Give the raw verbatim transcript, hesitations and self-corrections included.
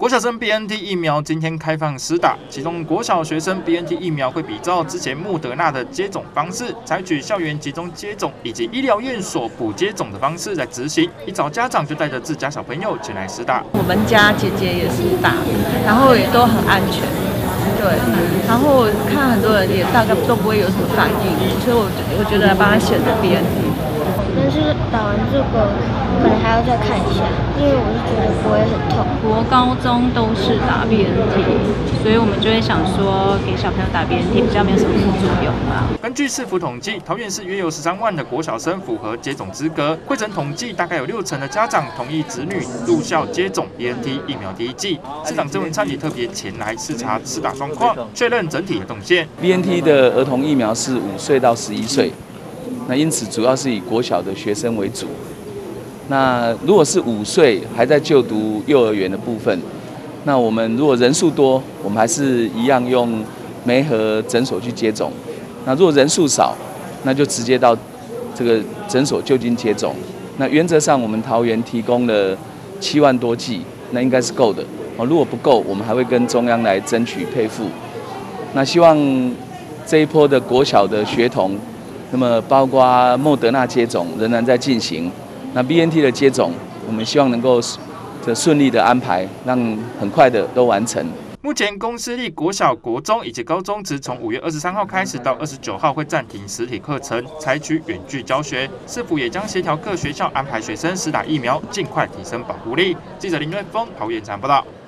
国小生 B N T 疫苗今天开放施打，其中国小学生 B N T 疫苗会比照之前莫德纳的接种方式，采取校园集中接种以及医疗院所补接种的方式来执行。一早家长就带着自家小朋友前来施打。 我们家姐姐也是打，然后也都很安全。对，然后看很多人也大概都不会有什么反应，所以我我觉得帮他选择 B N T。 但是打完这个可能还要再看一下，因为我是觉得不会很痛。 国高中都是打 B N T， 所以我们就会想说给小朋友打 B N T 比较没有什么副作用啊。 根据市府统计，桃园市约有十三万的国小生符合接种资格，会诊统计大概有六成的家长同意子女入校接种 B N T 疫苗第一剂。市长郑文灿也特别前来视察施打状况，确认整体的动线。 B N T 的儿童疫苗是五岁到十一岁。那因此主要是以国小的学生为主。那如果是五岁还在就读幼儿园的部分，那我们如果人数多，我们还是一样用媒合诊所去接种。那如果人数少，那就直接到这个诊所就近接种。那原则上我们桃园提供了七万多剂，那应该是够的。哦，如果不够，我们还会跟中央来争取配付。那希望这一波的国小的学童。那么，包括莫德纳接种仍然在进行，那 B N T 的接种，我们希望能够这顺利的安排，让很快的都完成。 目前公私立国小、国中以及高中职从五月二十三号开始到二十九号会暂停实体课程，采取远距教学。市府也将协调各学校安排学生施打疫苗，尽快提升保护力。记者林瑞峰桃园采访报道。